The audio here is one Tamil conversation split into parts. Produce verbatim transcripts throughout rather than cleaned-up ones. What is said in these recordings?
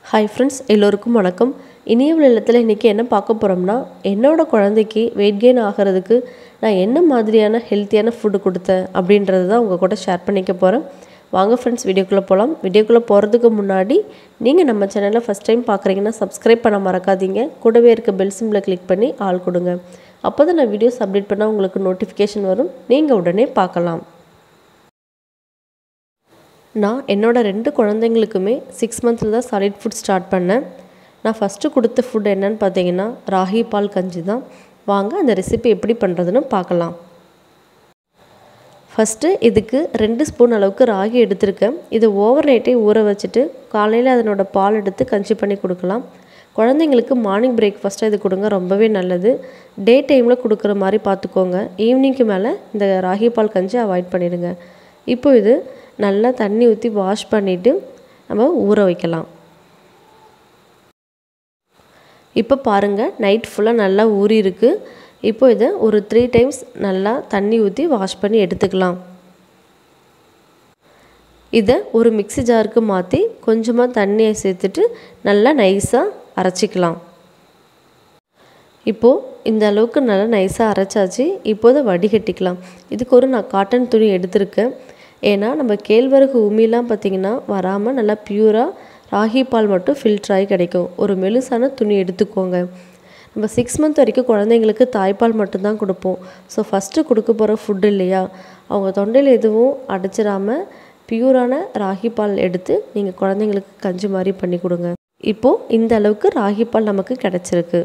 ஹாய் ஃப்ரெண்ட்ஸ், எல்லோருக்கும் வணக்கம். இனிய விளையாட்டில் இன்றைக்கி என்ன பார்க்க போகிறோம்னா, என்னோடய குழந்தைக்கு வெயிட் கெயின் ஆகிறதுக்கு நான் என்ன மாதிரியான ஹெல்த்தியான ஃபுட்டு கொடுத்தேன் அப்படின்றது தான் உங்கள் கூட ஷேர் பண்ணிக்க போகிறேன். வாங்க ஃப்ரெண்ட்ஸ், வீடியோக்குள்ளே போகலாம். வீடியோக்குள்ளே போகிறதுக்கு முன்னாடி நீங்கள் நம்ம சேனலை ஃபஸ்ட் டைம் பார்க்குறீங்கன்னா சப்ஸ்கிரைப் பண்ண மறக்காதீங்க. கூடவே இருக்க பெல் சிம்பிளை கிளிக் பண்ணி ஆல் கொடுங்க. அப்போ தான் நான் வீடியோஸ் அப்டேட் பண்ணால் உங்களுக்கு நோட்டிஃபிகேஷன் வரும், நீங்கள் உடனே பார்க்கலாம். நான் என்னோடய ரெண்டு குழந்தைங்களுக்குமே சிக்ஸ் மந்த்தில் தான் சாலிட் ஃபுட் ஸ்டார்ட் பண்ணேன். நான் ஃபஸ்ட்டு கொடுத்த ஃபுட் என்னன்னு பார்த்தீங்கன்னா ராகி பால் கஞ்சி தான். வாங்க அந்த ரெசிபி எப்படி பண்ணுறதுன்னு பார்க்கலாம். ஃபஸ்ட்டு இதுக்கு ரெண்டு ஸ்பூன் அளவுக்கு ராகி எடுத்திருக்கேன். இது ஓவர் நைட்டே ஊற வச்சுட்டு காலையில் அதனோட பால் எடுத்து கஞ்சி பண்ணி கொடுக்கலாம். குழந்தைங்களுக்கு மார்னிங் பிரேக்ஃபாஸ்ட்டாக இது கொடுங்க, ரொம்பவே நல்லது. டே டைமில் கொடுக்குற மாதிரி பார்த்துக்கோங்க. ஈவினிங்க்கு மேலே இந்த ராகி பால் கஞ்சி அவாய்ட் பண்ணிடுங்க. இப்போ இது நல்லா தண்ணி ஊற்றி வாஷ் பண்ணிவிட்டு நம்ம ஊற வைக்கலாம். இப்போ பாருங்கள், நைட் ஃபுல்லாக நல்லா ஊறி இருக்குது. இப்போ இதை ஒரு த்ரீ டைம்ஸ் நல்லா தண்ணி ஊற்றி வாஷ் பண்ணி எடுத்துக்கலாம். இதை ஒரு மிக்ஸி ஜாருக்கு மாற்றி கொஞ்சமாக தண்ணியை சேர்த்துட்டு நல்லா நைஸாக அரைச்சிக்கலாம். இப்போது இந்த அளவுக்கு நல்லா நைஸாக அரைச்சாச்சு. இப்போதை வடிகட்டிக்கலாம். இதுக்கு ஒரு நான் காட்டன் துணி எடுத்திருக்கேன். ஏன்னா நம்ம கேழ்வரகு உமிலாம் பார்த்திங்கன்னா வராமல் நல்லா பியூராக ராகி பால் மட்டும் ஃபில்ட்ராகி கிடைக்கும். ஒரு மெலுசான துணி எடுத்துக்கோங்க. நம்ம சிக்ஸ் மந்த் வரைக்கும் குழந்தைங்களுக்கு தாய்ப்பால் மட்டும்தான் கொடுப்போம். ஸோ ஃபஸ்ட்டு கொடுக்க போகிற ஃபுட்டு இல்லையா, அவங்க தொண்டையில் எதுவும் அடைச்சிடாமல் பியூரான ராகி பால் எடுத்து நீங்கள் குழந்தைங்களுக்கு கஞ்சி மாதிரி பண்ணி கொடுங்க. இப்போது இந்த அளவுக்கு ராகி பால் நமக்கு கிடச்சிருக்கு.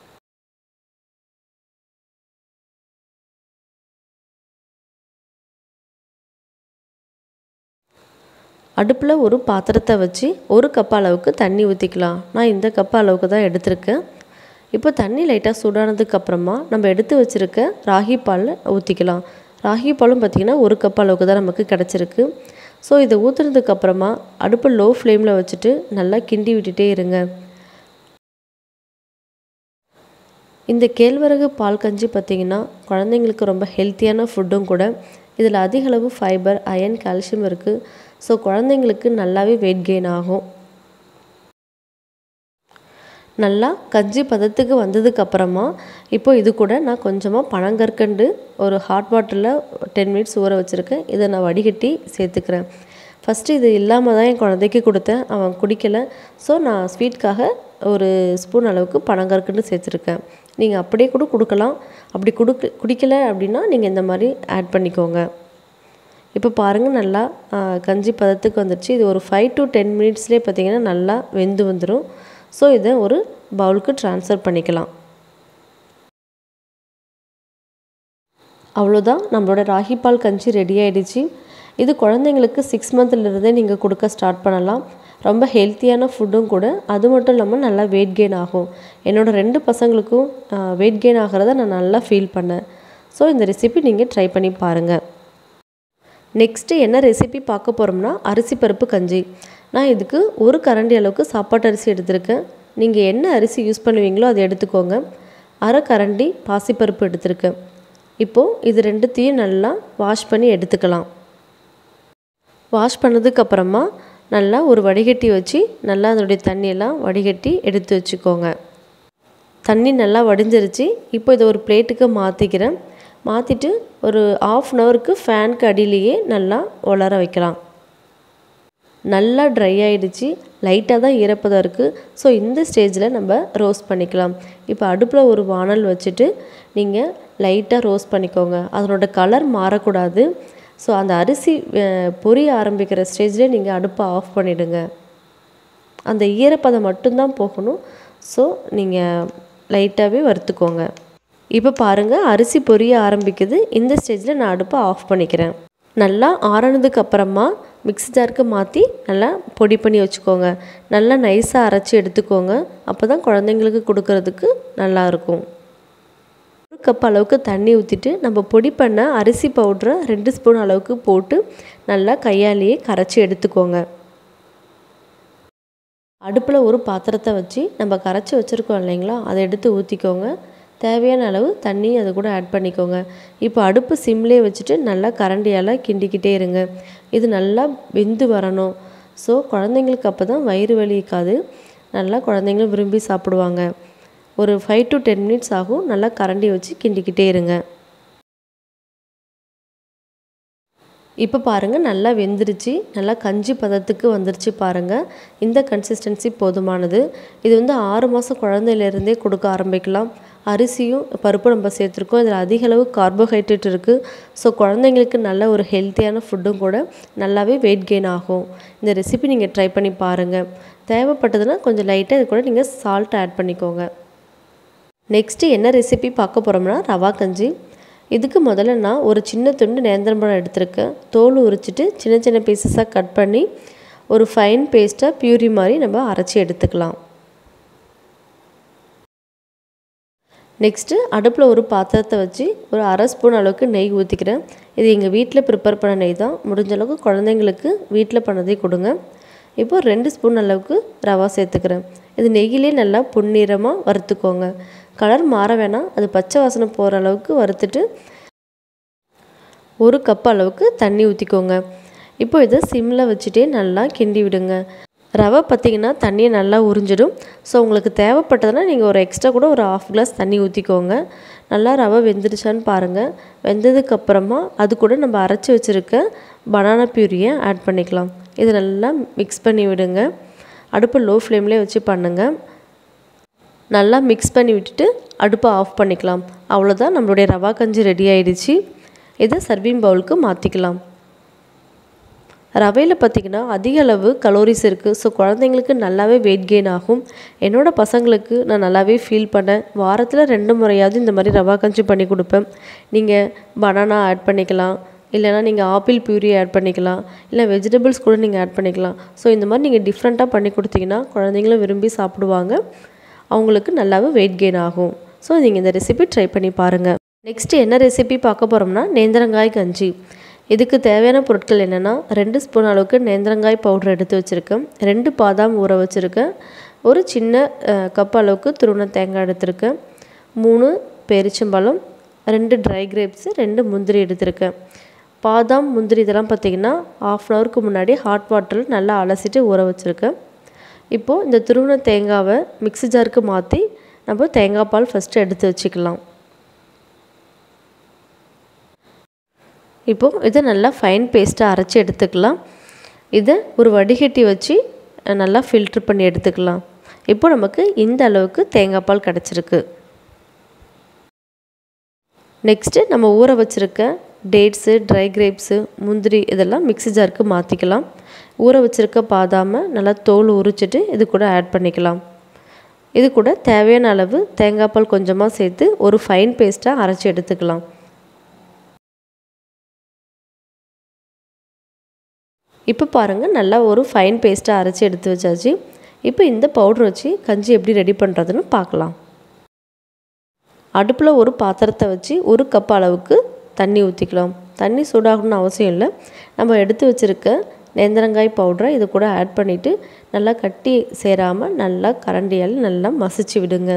அடுப்பில் ஒரு பாத்திரத்தை வச்சு ஒரு கப் அளவுக்கு தண்ணி ஊற்றிக்கலாம். நான் இந்த கப் அளவுக்கு தான் எடுத்திருக்கேன். இப்போ தண்ணி லைட்டாக சூடானதுக்கப்புறமா நம்ம எடுத்து வச்சுருக்க ராகி பாலில் ஊற்றிக்கலாம். ராகி பாலும் பார்த்திங்கன்னா ஒரு கப் அளவுக்கு தான் நமக்கு கிடச்சிருக்கு. ஸோ இதை ஊற்றுனதுக்கப்புறமா அடுப்பு லோ ஃப்ளேமில் வச்சுட்டு நல்லா கிண்டி விட்டுட்டே இருங்க. இந்த கேழ்வரகு பால் கஞ்சி பார்த்திங்கன்னா குழந்தைங்களுக்கு ரொம்ப ஹெல்த்தியான ஃபுட்டும் கூட. இதில் அதிக அளவு ஃபைபர், அயன், கால்சியம் இருக்குது. ஸோ குழந்தைங்களுக்கு நல்லாவே வெயிட் கெயின் ஆகும். நல்லா கஞ்சி பதத்துக்கு வந்ததுக்கப்புறமா இப்போ இது கூட நான் கொஞ்சமாக பனங்கற்கண்டு ஒரு ஹாட் வாட்டரில் டென் மினிட்ஸ் ஊற வச்சுருக்கேன். இதை நான் வடிகட்டி சேர்த்துக்கிறேன். ஃபஸ்ட்டு இது இல்லாமல் தான் என் குழந்தைக்கு கொடுத்தேன், அவன் குடிக்கலை. ஸோ நான் ஸ்வீட்காக ஒரு ஸ்பூன் அளவுக்கு பனங்கற்கண்டு சேர்த்துருக்கேன். நீங்கள் அப்படியே கூட கொடுக்கலாம். அப்படி கொடுக்க குடிக்கலை அப்படின்னா நீங்கள் இந்த மாதிரி ஆட் பண்ணிக்கோங்க. இப்போ பாருங்கள், நல்லா கஞ்சி பதத்துக்கு வந்துடுச்சு. இது ஒரு ஃபைவ் டு டென் மினிட்ஸ்லேயே பார்த்திங்கன்னா நல்லா வெந்து வந்துடும். ஸோ இதை ஒரு பவுலுக்கு ட்ரான்ஸ்ஃபர் பண்ணிக்கலாம். அவ்வளோதான், நம்மளோட ராகி பால் கஞ்சி ரெடி ஆகிடுச்சு. இது குழந்தைங்களுக்கு சிக்ஸ் மந்த்லேருந்தே நீங்கள் கொடுக்க ஸ்டார்ட் பண்ணலாம். ரொம்ப ஹெல்த்தியான ஃபுட்டும் கூட. அது மட்டும் இல்லாமல் நல்லா வெயிட் கெயின் ஆகும். என்னோடய ரெண்டு பசங்களுக்கும் வெயிட் கெயின் ஆகிறத நான் நல்லா ஃபீல் பண்ணேன். ஸோ இந்த ரெசிபி நீங்கள் ட்ரை பண்ணி பாருங்கள். நெக்ஸ்ட்டு என்ன ரெசிபி பார்க்க போகிறோம்னா அரிசி பருப்பு கஞ்சி. நான் இதுக்கு ஒரு கரண்டி அளவுக்கு சாப்பாட்டு அரிசி எடுத்திருக்கேன். நீங்கள் என்ன அரிசி யூஸ் பண்ணுவீங்களோ அதை எடுத்துக்கோங்க. அரை கரண்டி பாசிப்பருப்பு எடுத்திருக்கேன். இப்போது இது ரெண்டுத்தையும் நல்லா வாஷ் பண்ணி எடுத்துக்கலாம். வாஷ் பண்ணதுக்கப்புறமா நல்லா ஒரு வடிகட்டி வச்சு நல்லா அதனுடைய தண்ணியெல்லாம் வடிகட்டி எடுத்து வச்சுக்கோங்க. தண்ணி நல்லா வடிஞ்சிருச்சு. இப்போ இதை ஒரு பிளேட்டுக்கு மாற்றிக்கிறேன். மாற்றிட்டு ஒரு ஆஃப் அன் ஹவருக்கு ஃபேனுக்கு அடியிலேயே நல்லா உலர வைக்கலாம். நல்லா ட்ரை ஆகிடுச்சு. லைட்டாக தான் ஈரப்பதம் இருக்குது. ஸோ இந்த ஸ்டேஜில் நம்ம ரோஸ்ட் பண்ணிக்கலாம். இப்போ அடுப்பில் ஒரு வானல் வச்சுட்டு நீங்கள் லைட்டாக ரோஸ்ட் பண்ணிக்கோங்க. அதனோட கலர் மாறக்கூடாது. ஸோ அந்த அரிசி பொரிய ஆரம்பிக்கிற ஸ்டேஜில் நீங்கள் அடுப்பை ஆஃப் பண்ணிவிடுங்க. அந்த ஈரப்பதம் மட்டும்தான் போகணும். ஸோ நீங்கள் லைட்டாகவே வறுத்துக்கோங்க. இப்போ பாருங்கள், அரிசி பொரிய ஆரம்பிக்குது. இந்த ஸ்டேஜில் நான் அடுப்பை ஆஃப் பண்ணிக்கிறேன். நல்லா ஆறினதுக்கு அப்புறமா மிக்ஸி ஜாருக்கு மாற்றி நல்லா பொடி பண்ணி வச்சுக்கோங்க. நல்லா நைஸாக அரைச்சி எடுத்துக்கோங்க. அப்போ தான் குழந்தைங்களுக்கு கொடுக்கறதுக்கு நல்லாயிருக்கும். ஒரு கப் அளவுக்கு தண்ணி ஊற்றிட்டு நம்ம பொடி பண்ண அரிசி பவுட்ரை ரெண்டு ஸ்பூன் அளவுக்கு போட்டு நல்லா கையாலேயே கரைச்சி எடுத்துக்கோங்க. அடுப்பில் ஒரு பாத்திரத்தை வச்சு நம்ம கரைச்சி வச்சுருக்கோம் இல்லைங்களா, அதை எடுத்து ஊற்றிக்கோங்க. தேவையான அளவு தண்ணி அது கூட ஆட் பண்ணிக்கோங்க. இப்போ அடுப்பு சிம்லேயே வச்சுட்டு நல்லா கரண்டியால் கிண்டிக்கிட்டே இருங்க. இது நல்லா வெந்து வரணும். ஸோ குழந்தைங்களுக்கு அப்போ தான் வயிறு வலி இருக்காது, நல்லா குழந்தைங்களும் விரும்பி சாப்பிடுவாங்க. ஒரு ஃபைவ் டு டென் மினிட்ஸ் ஆகும். நல்லா கரண்டி வச்சு கிண்டிக்கிட்டே இருங்க. இப்போ பாருங்கள் நல்லா வெந்துருச்சு, நல்லா கஞ்சி பதத்துக்கு வந்துருச்சு பாருங்கள். இந்த கன்சிஸ்டன்சி போதுமானது. இது வந்து ஆறு மாதம் குழந்தையிலேருந்தே கொடுக்க ஆரம்பிக்கலாம். அரிசியும் பருப்பு நம்ம சேர்த்துருக்கோம், இதில் அதிக அளவு கார்போஹைட்ரேட் இருக்குது. ஸோ குழந்தைங்களுக்கு நல்ல ஒரு ஹெல்த்தியான ஃபுட்டும் கூட, நல்லாவே வெயிட் கெயின் ஆகும். இந்த ரெசிபி நீங்கள் ட்ரை பண்ணி பாருங்கள். தேவைப்பட்டதுன்னா கொஞ்சம் லைட்டாக இது கூட நீங்கள் சால்ட் ஆட் பண்ணிக்கோங்க. நெக்ஸ்ட்டு என்ன ரெசிபி பார்க்க போகிறோம்னா ரவா கஞ்சி. இதுக்கு முதல்ல நான் ஒரு சின்ன துண்டு நேந்திரம்பழம் எடுத்திருக்கேன். தோல் உரிச்சிட்டு சின்ன சின்ன பீசஸாக கட் பண்ணி ஒரு ஃபைன் பேஸ்ட்டாக பியூரி மாதிரி நம்ம அரைச்சி எடுத்துக்கலாம். நெக்ஸ்ட்டு அடுப்பில் ஒரு பாத்திரத்தை வச்சு ஒரு அரை ஸ்பூன் அளவுக்கு நெய் ஊற்றிக்கிறேன். இது எங்கள் வீட்டில் ப்ரிப்பேர் பண்ண நெய் தான். முடிஞ்ச அளவுக்கு குழந்தைங்களுக்கு வீட்டில் பண்ணதே கொடுங்க. இப்போது ரெண்டு ஸ்பூன் அளவுக்கு ரவா சேர்த்துக்கிறேன். இது நெய்யிலே நல்லா பொன்னிறமாக வறுத்துக்கோங்க. கலர் மாற வேணாம், அது பச்சை வாசனை போகிற அளவுக்கு வறுத்துட்டு ஒரு கப் அளவுக்கு தண்ணி ஊற்றிக்கோங்க. இப்போ இதை சிம்மில் வச்சுட்டே நல்லா கிண்டி விடுங்க. ரவை பார்த்திங்கன்னா தண்ணியை நல்லா உறிஞ்சிடும். ஸோ உங்களுக்கு தேவைப்பட்டதுன்னா நீங்கள் ஒரு எக்ஸ்ட்ரா கூட ஒரு ஆஃப் கிளாஸ் தண்ணி ஊற்றிக்கோங்க. நல்லா ரவை வெந்துருச்சான்னு பாருங்கள். வெந்ததுக்கப்புறமா அது கூட நம்ம அரைச்சி வச்சுருக்க பனானா பியூரியை ஆட் பண்ணிக்கலாம். இது நல்லா மிக்ஸ் பண்ணி விடுங்க. அடுப்பு லோ ஃப்ளேம்லேயே வச்சு பண்ணுங்கள். நல்லா மிக்ஸ் பண்ணி விட்டுட்டு அடுப்பை ஆஃப் பண்ணிக்கலாம். அவ்வளோதான், நம்மளுடைய ரவா கஞ்சி ரெடி ஆகிடுச்சு. இதை சர்விங் பவுலுக்கு மாற்றிக்கலாம். ரவையில் பார்த்திங்கன்னா அதிக அளவு கலோரிஸ் இருக்குது. ஸோ குழந்தைங்களுக்கு நல்லாவே வெயிட் கெயின் ஆகும். என்னோடய பசங்களுக்கு நான் நல்லாவே ஃபீல் பண்ணேன். வாரத்தில் ரெண்டு முறையாவது இந்த மாதிரி ரவா கஞ்சி பண்ணி கொடுப்பேன். நீங்கள் பனானா ஆட் பண்ணிக்கலாம், இல்லைனா நீங்கள் ஆப்பிள் பியூரி ஆட் பண்ணிக்கலாம், இல்லை வெஜிடபிள்ஸ் கூட நீங்கள் ஆட் பண்ணிக்கலாம். ஸோ இந்த மாதிரி நீங்கள் டிஃப்ரெண்ட்டாக பண்ணி கொடுத்தீங்கன்னா குழந்தைங்களும் விரும்பி சாப்பிடுவாங்க, அவங்களுக்கு நல்லாவே வெயிட் கெயின் ஆகும். ஸோ நீங்கள் இந்த ரெசிபி ட்ரை பண்ணி பாருங்கள். நெக்ஸ்ட்டு என்ன ரெசிபி பார்க்க போகிறோம்னா நேந்திரங்காய் கஞ்சி. இதுக்கு தேவையான பொருட்கள் என்னென்னா ரெண்டு ஸ்பூன் அளவுக்கு நேந்திரங்காய் பவுடர் எடுத்து வச்சுருக்கேன், ரெண்டு பாதாம் ஊற வச்சுருக்கேன், ஒரு சின்ன கப் அளவுக்கு துருவன தேங்காய் எடுத்திருக்கேன், மூணு பேரிச்சம்பழம், ரெண்டு ட்ரை கிரேப்ஸு, ரெண்டு முந்திரி எடுத்திருக்கேன். பாதாம் முந்திரி இதெல்லாம் பார்த்திங்கன்னா ஆஃப் அன் ஹவருக்கு முன்னாடி ஹாட் வாட்டரில் நல்லா அலசிட்டு ஊற வச்சுருக்கேன். இப்போது இந்த துருவன தேங்காவை மிக்ஸி ஜாருக்கு மாற்றி நம்ம தேங்காய் பால் ஃபஸ்ட்டு எடுத்து வச்சுக்கலாம். இப்போது இதை நல்லா ஃபைன் பேஸ்ட்டாக அரைச்சி எடுத்துக்கலாம். இதை ஒரு வடிகட்டி வச்சு நல்லா ஃபில்ட்ரு பண்ணி எடுத்துக்கலாம். இப்போ நமக்கு இந்த அளவுக்கு தேங்காய் பால் கிடச்சிருக்கு. நெக்ஸ்ட்டு நம்ம ஊற வச்சுருக்க டேட்ஸு, ட்ரை கிரேப்ஸு, முந்திரி இதெல்லாம் மிக்ஸி ஜாருக்கு மாற்றிக்கலாம். ஊற வச்சுருக்க பாதாமை நல்லா தோல் உரிச்சிட்டு இது கூட ஆட் பண்ணிக்கலாம். இது கூட தேவையான அளவு தேங்காய் பால் கொஞ்சமாக சேர்த்து ஒரு ஃபைன் பேஸ்ட்டாக அரைச்சி எடுத்துக்கலாம். இப்போ பாருங்கள் நல்லா ஒரு ஃபைன் பேஸ்ட்டாக அரைச்சி எடுத்து வச்சாச்சு. இப்போ இந்த பவுடர் வச்சு கஞ்சி எப்படி ரெடி பண்ணுறதுன்னு பார்க்கலாம். அடுப்பில் ஒரு பாத்திரத்தை வச்சு ஒரு கப் அளவுக்கு தண்ணி ஊற்றிக்கலாம். தண்ணி சூடாகணும்னு அவசியம் இல்லை. நம்ம எடுத்து வச்சுருக்க நேந்திரங்காய் பவுடரை இது கூட ஆட் பண்ணிவிட்டு நல்லா கட்டி சேராமல் நல்லா கரண்டியால் நல்லா மசிச்சு விடுங்க.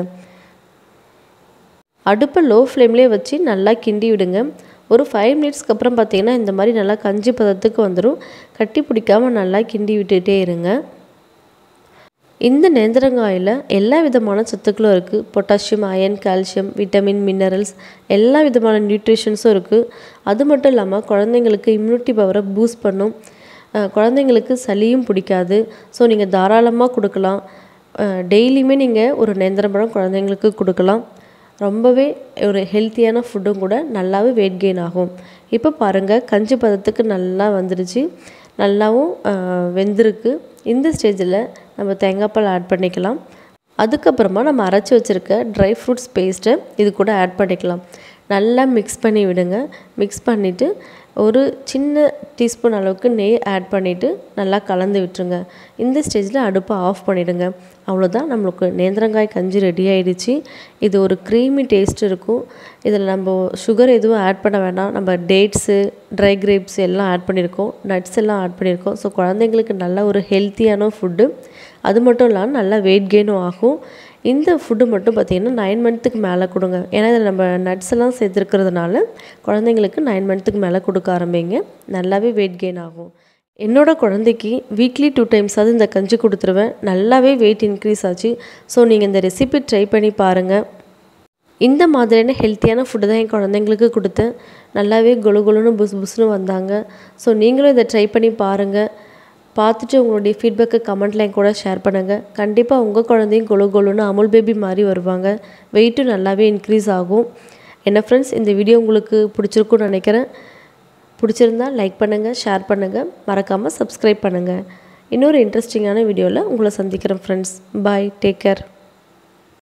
அடுப்பை லோ ஃப்ளேம்லேயே வச்சு நல்லா கிண்டி விடுங்க. ஒரு ஃபைவ் மினிட்ஸ்க்கு அப்புறம் பார்த்திங்கன்னா இந்த மாதிரி நல்லா கஞ்சி பதத்துக்கு வந்துடும். கட்டி பிடிக்காமல் நல்லா கிண்டி விட்டுகிட்டே இருங்க. இந்த நேந்திரங்காயில் எல்லா விதமான சத்துக்களும் இருக்குது. Potassium, iron, calcium, vitamin, minerals எல்லா விதமான நியூட்ரிஷன்ஸும் இருக்குது. அது மட்டும் இல்லாமல் குழந்தைங்களுக்கு இம்யூனிட்டி பவரை பூஸ்ட் பண்ணும். குழந்தைங்களுக்கு சளியும் பிடிக்காது. ஸோ நீங்கள் தாராளமாக கொடுக்கலாம். டெய்லியுமே நீங்கள் ஒரு நேந்திரம்பழம் குழந்தைங்களுக்கு கொடுக்கலாம். ரொம்பவே ஒரு ஹெல்த்தியான ஃபுட்டும் கூட, நல்லாவே வெயிட் கெயின் ஆகும். இப்போ பாருங்கள் கஞ்சி பதத்துக்கு நல்லா வந்துடுச்சு, நல்லாவும் வெந்திருக்கு. இந்த ஸ்டேஜில் நம்ம தேங்காய் பால் ஆட் பண்ணிக்கலாம். அதுக்கப்புறமா நம்ம அரைச்சி வச்சுருக்க ட்ரை ஃப்ரூட்ஸ் பேஸ்ட்டை இது கூட ஆட் பண்ணிக்கலாம். நல்லா மிக்ஸ் பண்ணி விடுங்க. மிக்ஸ் பண்ணிவிட்டு ஒரு சின்ன டீஸ்பூன் அளவுக்கு நெய் ஆட் பண்ணிவிட்டு நல்லா கலந்து விட்டுருங்க. இந்த ஸ்டேஜில் அடுப்பை ஆஃப் பண்ணிவிடுங்க. அவ்வளோதான், நம்மளுக்கு நேந்திரங்காய் கஞ்சி ரெடி ஆகிடுச்சு. இது ஒரு க்ரீமி டேஸ்ட் இருக்கும். இதில் நம்ம சுகர் எதுவும் ஆட் பண்ண வேண்டாம். நம்ம டேட்ஸு, ட்ரை கிரேப்ஸ் எல்லாம் ஆட் பண்ணியிருக்கோம், நட்ஸ் எல்லாம் ஆட் பண்ணியிருக்கோம். ஸோ குழந்தைங்களுக்கு நல்ல ஒரு ஹெல்த்தியான ஃபுட்டு. அது மட்டும் இல்லாமல் நல்லா வெயிட் கெயினும் ஆகும். இந்த ஃபுட்டு மட்டும் பார்த்திங்கன்னா நைன் மந்த்துக்கு மேலே கொடுங்க. ஏன்னா இதில் நம்ம நட்ஸ் எல்லாம் சேர்த்துருக்கிறதுனால குழந்தைங்களுக்கு நைன் மந்த்துக்கு மேலே கொடுக்க ஆரம்பிங்க. நல்லாவே வெயிட் கெயின் ஆகும். என்னோட குழந்தைக்கு வீக்லி டூ டைம்ஸாவது இந்த கஞ்சி கொடுத்துருவேன். நல்லாவே வெயிட் இன்க்ரீஸ் ஆச்சு. ஸோ நீங்கள் இந்த ரெசிபி ட்ரை பண்ணி பாருங்கள். இந்த மாதிரியான ஹெல்த்தியான ஃபுட்டு தான் என் குழந்தைங்களுக்கு கொடுத்தேன். நல்லாவே கொலு கொலுன்னு புஸ் புஸ்னு வந்தாங்க. ஸோ நீங்களும் இதை ட்ரை பண்ணி பாருங்கள். பார்த்துட்டு உங்களுடைய ஃபீட்பேக்கை கமெண்ட்டில் என் கூட ஷேர் பண்ணுங்கள். கண்டிப்பாக உங்கள் குழந்தையும் கொலு கொலுன்னு அமுல் பேபி மாதிரி வருவாங்க. வெயிட்டும் நல்லாவே இன்க்ரீஸ் ஆகும். என்ன ஃப்ரெண்ட்ஸ், இந்த வீடியோ உங்களுக்கு பிடிச்சிருக்குன்னு நினைக்கிறேன். பிடிச்சிருந்தா லைக் பண்ணுங்கள், ஷேர் பண்ணுங்கள், மறக்காமல் சப்ஸ்கிரைப் பண்ணுங்கள். இன்னொரு இன்ட்ரெஸ்டிங்கான வீடியோவில் உங்களை சந்திக்கிறேன் ஃப்ரெண்ட்ஸ். பாய், டேக் கேர்.